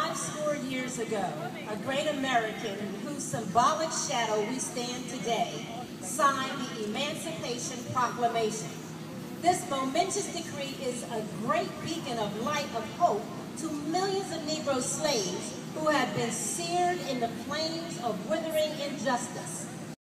50 years ago, a great American in whose symbolic shadow we stand today signed the Emancipation Proclamation. This momentous decree is a great beacon of light of hope to millions of Negro slaves who had been seared in the flames of withering injustice.